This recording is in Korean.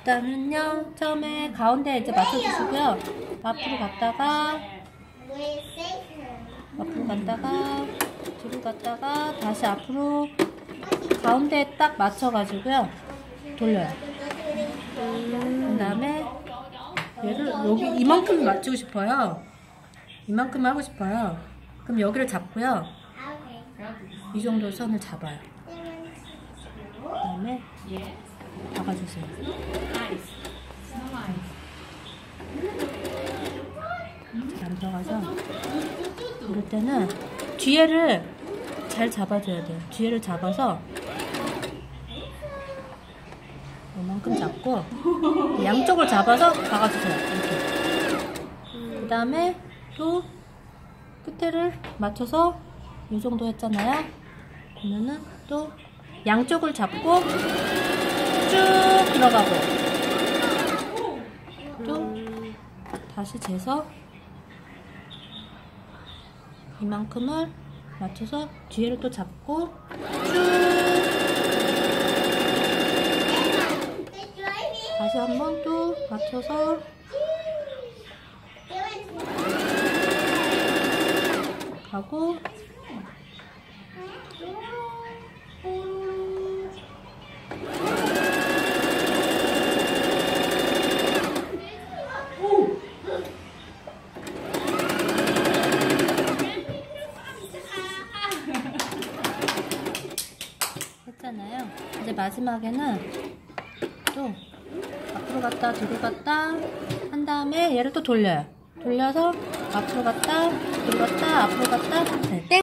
일단은요, 처음에 가운데 이제 맞춰주시고요. 앞으로 갔다가 뒤로 갔다가 다시 앞으로 가운데에 딱 맞춰가지고요. 돌려요. 그 다음에 얘를 여기 이만큼 맞추고 싶어요. 이만큼 하고 싶어요. 그럼 여기를 잡고요. 이 정도 선을 잡아요. 그 다음에 박아주세요. 잘 안 들어가서 이럴 때는 뒤에를 잘 잡아줘야 돼요. 뒤에를 잡아서 이만큼 잡고 양쪽을 잡아서 박아주세요. 이렇게. 그 다음에 또 끝에를 맞춰서 이 정도 했잖아요. 그러면은 또 양쪽을 잡고 쭉 들어가고 또 다시 재서 이만큼을 맞춰서 뒤에를 또 잡고 쭉 다시 한번 또 맞춰서 하고 했잖아요. 이제 마지막에는 또 앞으로 갔다 뒤로 갔다 한 다음에 얘를 또 돌려요. 돌려서 앞으로 갔다 뒤로 갔다 앞으로 갔다 네, 땡!